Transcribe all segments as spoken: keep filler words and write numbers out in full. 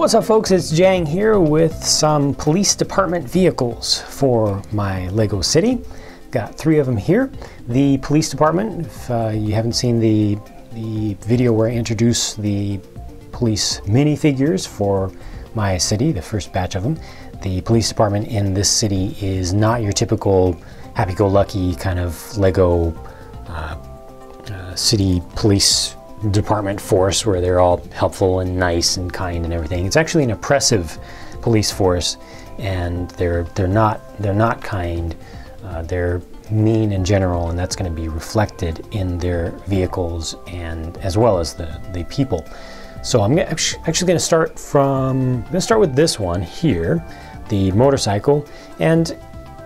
What's up, folks? It's Jang here with some police department vehicles for my Lego City. Got three of them here. The police department, if uh, you haven't seen the, the video where I introduce the police minifigures for my city, the first batch of them, the police department in this city is not your typical happy-go-lucky kind of Lego uh, uh, city police department force where they're all helpful and nice and kind and everything. It's actually an oppressive police force, and they're they're not they're not kind. Uh, they're mean in general, and that's going to be reflected in their vehicles and as well as the the people. So I'm actually going to start from I'm going to start with this one here, the motorcycle, and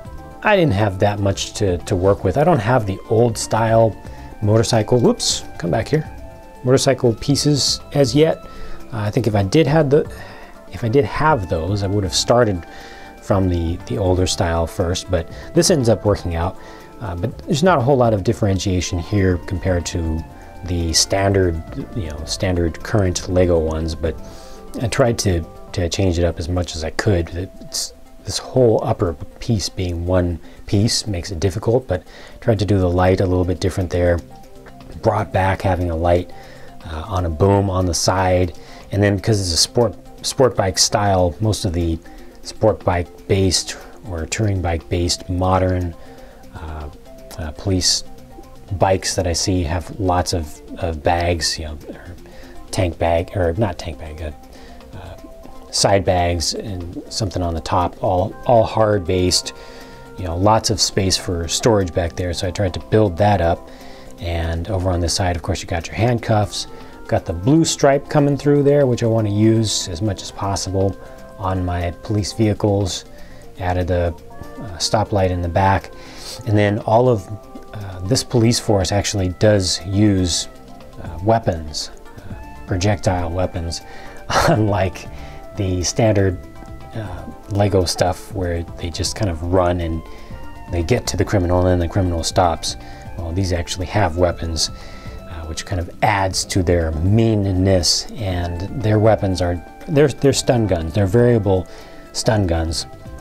I didn't have that much to to work with. I don't have the old style motorcycle. Whoops, come back here. Motorcycle pieces as yet. Uh, I think if I did have the, if I did have those, I would have started from the the older style first. But this ends up working out. Uh, but there's not a whole lot of differentiation here compared to the standard, you know, standard current Lego ones. But I tried to to change it up as much as I could. It's, this whole upper piece being one piece makes it difficult. But tried to do the light a little bit different there. Brought back having a light uh, on a boom on the side, and then because it's a sport sport bike style, most of the sport bike based or touring bike based modern uh, uh, police bikes that I see have lots of, of bags, you know, or tank bag or not tank bag, uh, uh, side bags and something on the top, all all hard based, you know, lots of space for storage back there. So I tried to build that up. And over on this side, of course, you got your handcuffs. Got the blue stripe coming through there, which I want to use as much as possible on my police vehicles. Added a, a stoplight in the back. And then all of uh, this police force actually does use uh, weapons, uh, projectile weapons, unlike the standard uh, Lego stuff where they just kind of run and they get to the criminal and then the criminal stops. Well, these actually have weapons, uh, which kind of adds to their meanness, and their weapons are, they're, they're stun guns. They're variable stun guns.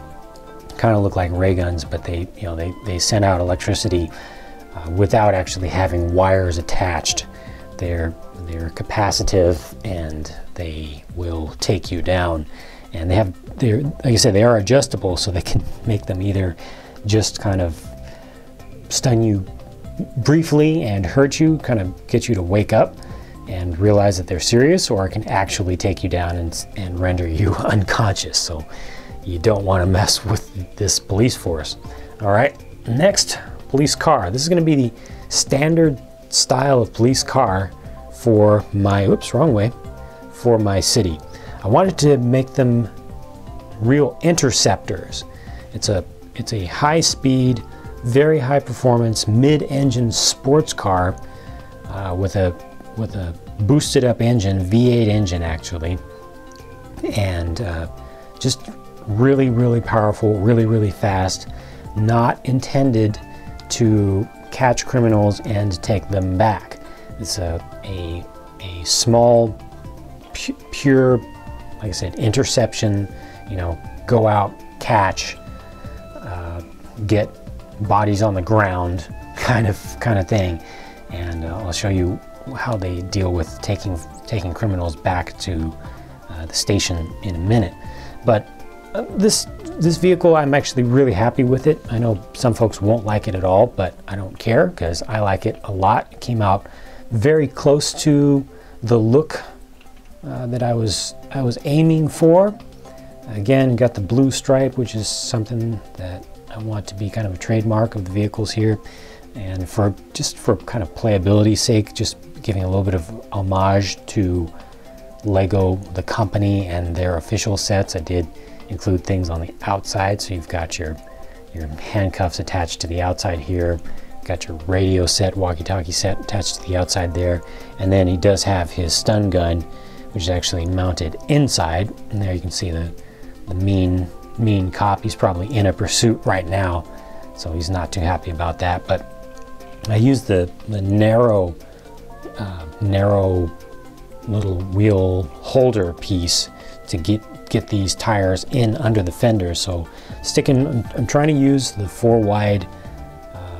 Kind of look like ray guns, but they, you know, they, they send out electricity uh, without actually having wires attached. They're, they're capacitive, and they will take you down. And they have, they're, like I said, they are adjustable, so they can make them either just kind of stun you briefly and hurt you, kind of get you to wake up and realize that they're serious, or it can actually take you down and, and render you unconscious. So you don't want to mess with this police force. All right, next, police car. This is going to be the standard style of police car for my, oops, wrong way, for my city. I wanted to make them real interceptors. It's a, it's a high speed, very high performance mid-engine sports car uh, with a with a boosted up engine, V eight engine actually, and uh, just really really powerful, really really fast. Not intended to catch criminals and take them back. It's a a, a small pu pure, like I said, interception. You know, go out, catch, uh, get bodies on the ground kind of kind of thing. And uh, I'll show you how they deal with taking taking criminals back to uh, the station in a minute. But uh, this this vehicle, I'm actually really happy with it. I know some folks won't like it at all, but I don't care because I like it a lot. It came out very close to the look uh, that I was I was aiming for. Again, got the blue stripe, which is something that I want to be kind of a trademark of the vehicles here, and for just for kind of playability's sake, just giving a little bit of homage to Lego, the company, and their official sets. I did include things on the outside, so you've got your your handcuffs attached to the outside here, got your radio set, walkie-talkie set attached to the outside there, and then he does have his stun gun, which is actually mounted inside, and there you can see the the mean mean cop. He's probably in a pursuit right now, so he's not too happy about that. But I used the, the narrow uh, narrow little wheel holder piece to get get these tires in under the fenders. So sticking, I'm, I'm trying to use the four wide uh,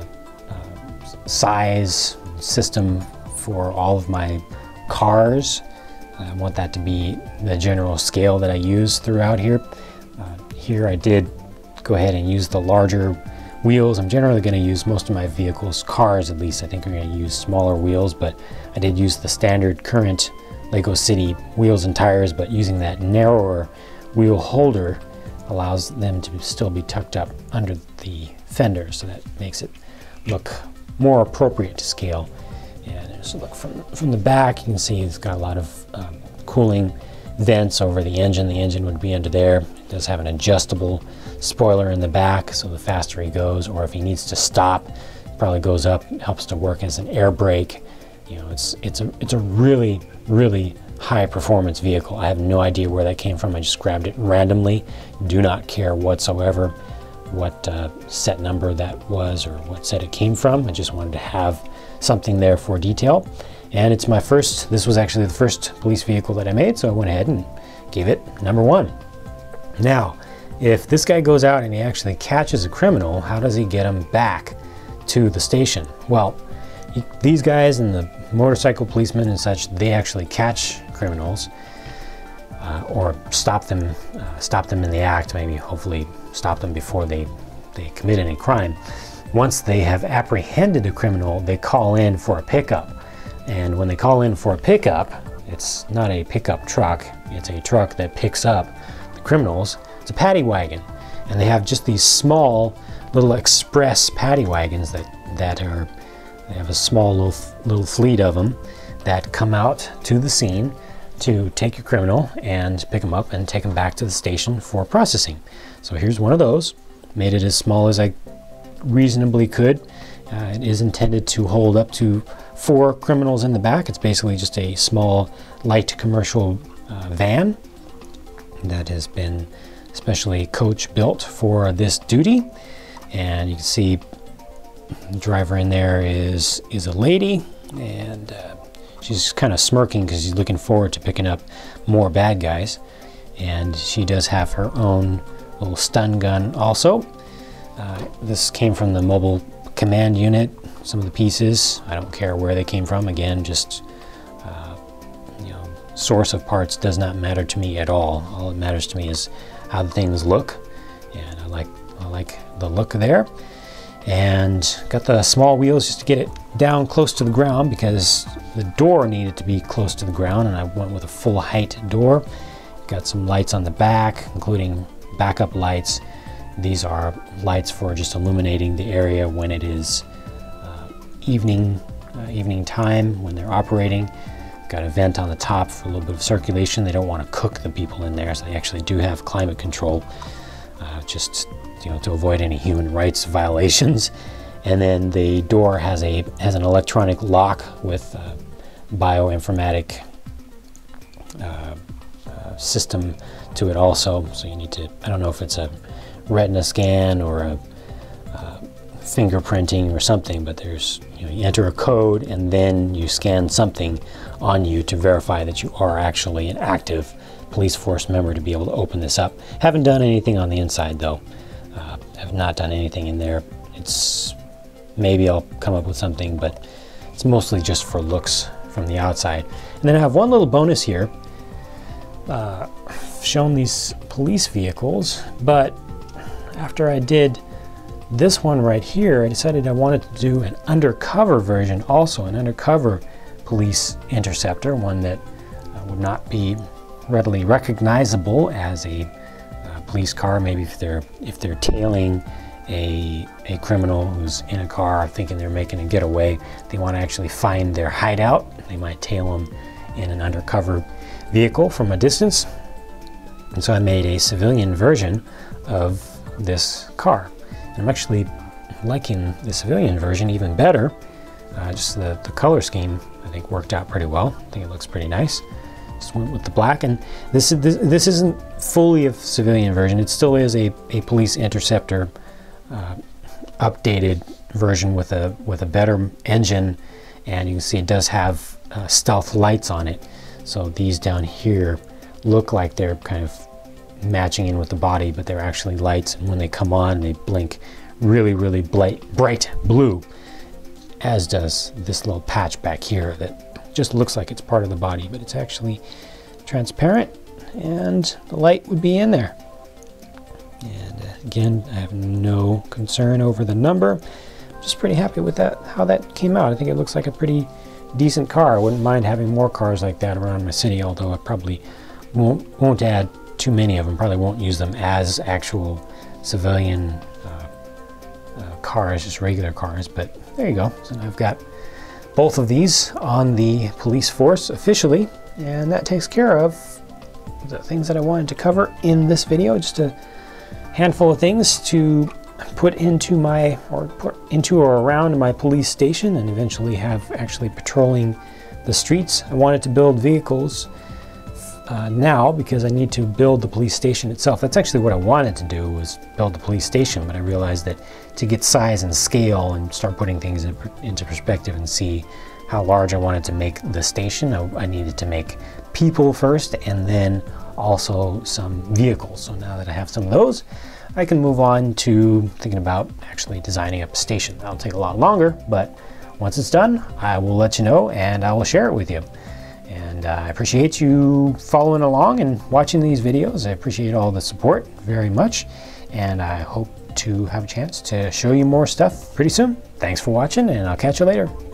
uh, size system for all of my cars. I want that to be the general scale that I use throughout here. Uh, here I did go ahead and use the larger wheels. I'm generally going to use most of my vehicles, cars at least, I think are going to use smaller wheels, but I did use the standard current Lego City wheels and tires, but using that narrower wheel holder allows them to still be tucked up under the fender, so that makes it look more appropriate to scale. And just look from, from the back, you can see it's got a lot of um, cooling vents over the engine. The engine would be under there. It does have an adjustable spoiler in the back, so the faster he goes, or if he needs to stop, it probably goes up, helps to work as an air brake. You know, it's it's a it's a really really high performance vehicle. I have no idea where that came from. I just grabbed it randomly. Do not care whatsoever what uh, set number that was or what set it came from. I just wanted to have something there for detail. And it's my first, this was actually the first police vehicle that I made, so I went ahead and gave it number one. Now, if this guy goes out and he actually catches a criminal, how does he get him back to the station? Well, he, these guys and the motorcycle policemen and such, they actually catch criminals uh, or stop them, uh, stop them in the act, maybe hopefully stop them before they, they commit any crime. Once they have apprehended a criminal, they call in for a pickup. And when they call in for a pickup, it's not a pickup truck, it's a truck that picks up the criminals. It's a paddy wagon. And they have just these small little express paddy wagons that, that are, they have a small little, little fleet of them that come out to the scene to take your criminal and pick them up and take them back to the station for processing. So here's one of those. Made it as small as I reasonably could. Uh, it is intended to hold up to four criminals in the back. It's basically just a small light commercial uh, van that has been specially coach built for this duty. And you can see the driver in there is is a lady, and uh, she's kind of smirking because she's looking forward to picking up more bad guys. And she does have her own little stun gun also. Uh, this came from the mobile command unit. Some of the pieces, I don't care where they came from. Again, just uh, you know, source of parts does not matter to me at all. All that matters to me is how the things look, and I like I like the look there. And got the small wheels just to get it down close to the ground because the door needed to be close to the ground, and I went with a full height door. Got some lights on the back, including backup lights. These are lights for just illuminating the area when it is uh, evening, uh, evening time when they're operating. Got a vent on the top for a little bit of circulation. They don't want to cook the people in there, so they actually do have climate control, uh, just you know, to avoid any human rights violations. And then the door has a has an electronic lock with uh, bioinformatic uh, uh, system to it also. So you need to, I don't know if it's a retina scan or a uh, fingerprinting or something, but there's, you know, you enter a code and then you scan something on you to verify that you are actually an active police force member to be able to open this up. Haven't done anything on the inside though. Uh, have not done anything in there. It's, maybe I'll come up with something, but it's mostly just for looks from the outside. And then I have one little bonus here. Uh, shown these police vehicles, but after I did this one right here, I decided I wanted to do an undercover version also, an undercover police Interceptor, one that uh, would not be readily recognizable as a uh, police car. Maybe if they're if they're tailing a, a criminal who's in a car thinking they're making a getaway, they want to actually find their hideout, they might tail them in an undercover vehicle from a distance. And so I made a civilian version of this car. And I'm actually liking the civilian version even better. Uh, just the, the color scheme I think worked out pretty well. I think it looks pretty nice. Just went with the black, and this is this, this isn't fully a civilian version. It still is a, a police Interceptor uh, updated version with a with a better engine, and you can see it does have uh, stealth lights on it. So these down here look like they're kind of matching in with the body, but they're actually lights, and when they come on they blink really really bright, bright blue, as does this little patch back here that just looks like it's part of the body, but it's actually transparent, and the light would be in there. And uh, again, I have no concern over the number. I'm just pretty happy with that, how that came out. I think it looks like a pretty decent car. I wouldn't mind having more cars like that around my city, although I probably won't won't add too many of them. Probably won't use them as actual civilian uh, uh, cars, just regular cars. But there you go. So I've got both of these on the police force officially, and that takes care of the things that I wanted to cover in this video. Just a handful of things to put into my or put into or around my police station, and eventually have actually patrolling the streets. I wanted to build vehicles Uh, now because I need to build the police station itself. That's actually what I wanted to do, was build the police station, but I realized that to get size and scale and start putting things in, into perspective and see how large I wanted to make the station, I, I needed to make people first and then also some vehicles. So now that I have some of those, I can move on to thinking about actually designing up a station. That'll take a lot longer, but once it's done, I will let you know and I will share it with you. And uh, I appreciate you following along and watching these videos. I appreciate all the support very much, and I hope to have a chance to show you more stuff pretty soon. Thanks for watching, and I'll catch you later.